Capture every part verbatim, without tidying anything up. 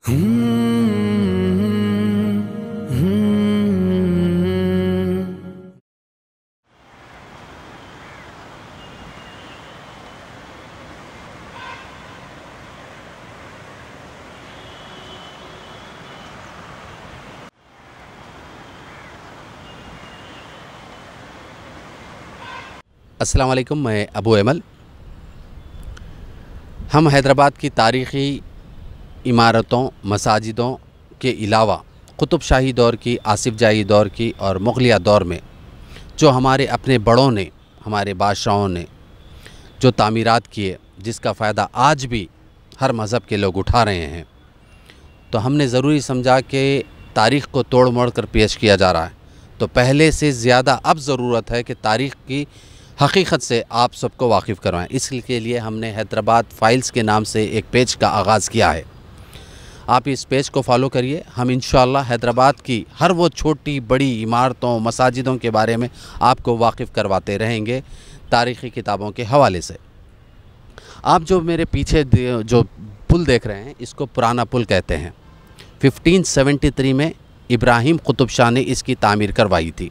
अस्सलाम वालेकुम, मैं अबू अमल। हम हैदराबाद की तारीख़ी इमारतों, मसाजिदों के अलावा कुतुब शाही दौर की, आसिफ़ जाही दौर की और मुग़लिया दौर में जो हमारे अपने बड़ों ने, हमारे बादशाहों ने जो तामीरात किए, जिसका फ़ायदा आज भी हर मज़हब के लोग उठा रहे हैं, तो हमने ज़रूरी समझा कि तारीख़ को तोड़ मोड़ कर पेश किया जा रहा है। तो पहले से ज़्यादा अब ज़रूरत है कि तारीख़ की हकीकत से आप सबको वाकिफ़ करवाएं। इसके लिए हमने हैदराबाद फ़ाइल्स के नाम से एक पेज का आगाज़ किया है। आप इस पेज को फॉलो करिए। हम इंशाअल्लाह हैदराबाद की हर वो छोटी बड़ी इमारतों, मसाजिदों के बारे में आपको वाकिफ़ करवाते रहेंगे तारीख़ी किताबों के हवाले से। आप जो मेरे पीछे जो पुल देख रहे हैं, इसको पुराना पुल कहते हैं। फिफ्टीन सेवेंटी थ्री में इब्राहिम कुतुब शाह ने इसकी तामीर करवाई थी।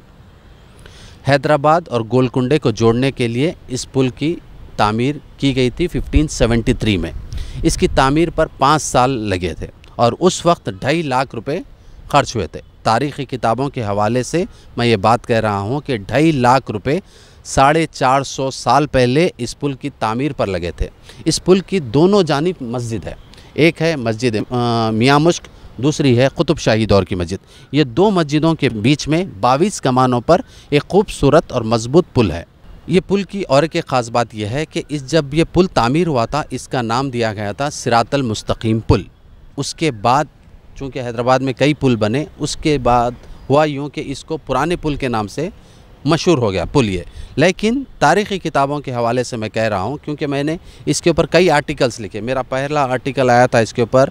हैदराबाद और गोलकुंडे को जोड़ने के लिए इस पुल की तामीर की गई थी फिफ्टीन सेवेंटी थ्री में। इसकी तामीर पर पाँच साल लगे थे और उस वक्त ढाई लाख रुपए खर्च हुए थे। तारीख़ी किताबों के हवाले से मैं ये बात कह रहा हूँ कि ढाई लाख रुपए साढ़े चार सौ साल पहले इस पुल की तामीर पर लगे थे। इस पुल की दोनों जानिब मस्जिद है। एक है मस्जिद मियां मुश्क, दूसरी है कुतुब शाही दौर की मस्जिद। ये दो मस्जिदों के बीच में बाईस कमानों पर एक खूबसूरत और मजबूत पुल है। ये पुल की और एक ख़ास बात यह है कि इस जब ये पुल तामीर हुआ था, इसका नाम दिया गया था सिरातल मुस्तकीम पुल। उसके बाद चूँकि हैदराबाद में कई पुल बने, उसके बाद हुआ यूँ कि इसको पुराने पुल के नाम से मशहूर हो गया पुल ये। लेकिन तारीख़ी किताबों के हवाले से मैं कह रहा हूँ, क्योंकि मैंने इसके ऊपर कई आर्टिकल्स लिखे। मेरा पहला आर्टिकल आया था इसके ऊपर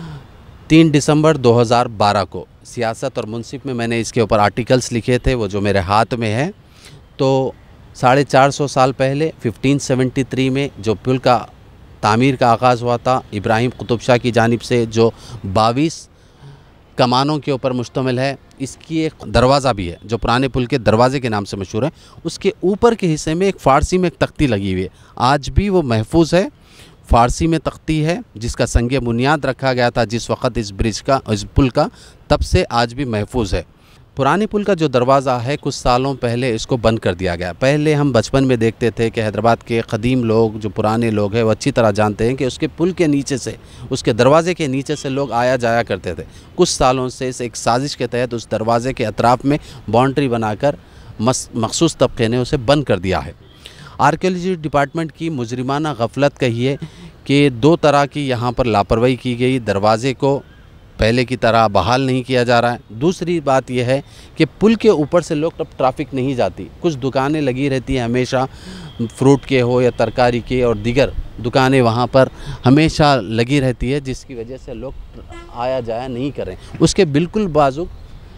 तीन दिसंबर दो हज़ार बारह को। सियासत और मुनसिफ में मैंने इसके ऊपर आर्टिकल्स लिखे थे, वो जो मेरे हाथ में है। तो साढ़े चार सौ साल पहले फिफ्टीन सेवेंटी थ्री में जो पुल का तामीर का आगाज़ हुआ था इब्राहिम कुतुब शाह की जानिब से, जो बाईस कमानों के ऊपर मुश्तमिल है। इसकी एक दरवाज़ा भी है जो पुराने पुल के दरवाज़े के नाम से मशहूर है। उसके ऊपर के हिस्से में एक फ़ारसी में एक तख्ती लगी हुई है, आज भी वो महफूज है। फ़ारसी में तख्ती है जिसका संगे बुनियाद रखा गया था जिस वक़्त इस ब्रिज का, इस पुल का, तब से आज भी महफूज है। पुराने पुल का जो दरवाज़ा है, कुछ सालों पहले इसको बंद कर दिया गया। पहले हम बचपन में देखते थे कि हैदराबाद के क़दीम लोग, जो पुराने लोग हैं, वो अच्छी तरह जानते हैं कि उसके पुल के नीचे से, उसके दरवाज़े के नीचे से लोग आया जाया करते थे। कुछ सालों से इस एक साजिश के तहत उस दरवाज़े के अतराफ़ में बाउंड्री बनाकर मखसूस तबके ने उसे बंद कर दिया है। आर्कियोलॉजी डिपार्टमेंट की मुजरिमाना गफलत कहिए कि दो तरह की यहाँ पर लापरवाही की गई। दरवाज़े को पहले की तरह बहाल नहीं किया जा रहा है। दूसरी बात यह है कि पुल के ऊपर से लोग तब ट्रैफिक नहीं जाती। कुछ दुकानें लगी रहती हैं हमेशा, फ्रूट के हो या तरकारी के, और दीगर दुकानें वहाँ पर हमेशा लगी रहती है, जिसकी वजह से लोग आया जाया नहीं कर रहे हैं। उसके बिल्कुल बाजू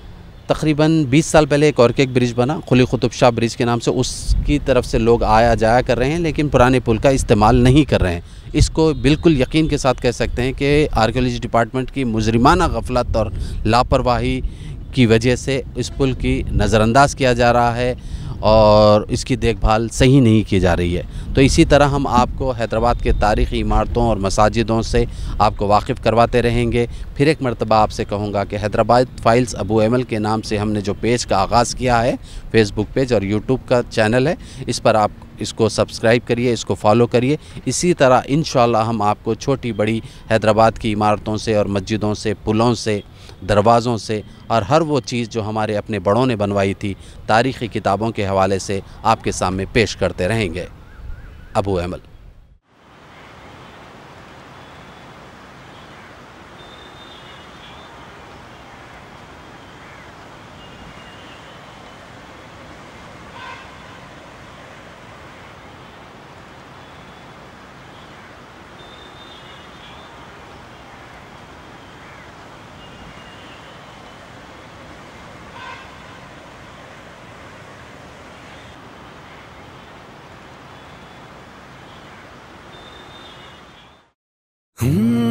तकरीबन बीस साल पहले एक और के एक ब्रिज बना, कुली कुतुब शाह ब्रिज के नाम से। उसकी तरफ से लोग आया जाया कर रहे हैं, लेकिन पुराने पुल का इस्तेमाल नहीं कर रहे हैं। इसको बिल्कुल यकीन के साथ कह सकते हैं कि आर्कियोलॉजी डिपार्टमेंट की मुजरिमाना गफलत और लापरवाही की वजह से इस पुल की नज़रअंदाज किया जा रहा है और इसकी देखभाल सही नहीं की जा रही है। तो इसी तरह हम आपको हैदराबाद के तारीख़ी इमारतों और मसाजिदों से आपको वाकिफ़ करवाते रहेंगे। फिर एक मरतबा आपसे कहूँगा कि हैदराबाद फ़ाइल्स अबू अमल के नाम से हमने जो पेज का आगाज़ किया है, फ़ेसबुक पेज और यूट्यूब का चैनल है, इस पर आप इसको सब्सक्राइब करिए, इसको फॉलो करिए। इसी तरह इंशाअल्लाह हम आपको छोटी बड़ी हैदराबाद की इमारतों से और मस्जिदों से, पुलों से, दरवाज़ों से और हर वो चीज़ जो हमारे अपने बड़ों ने बनवाई थी तारीख़ी किताबों के हवाले से आपके सामने पेश करते रहेंगे। अबू अमल। Hmm.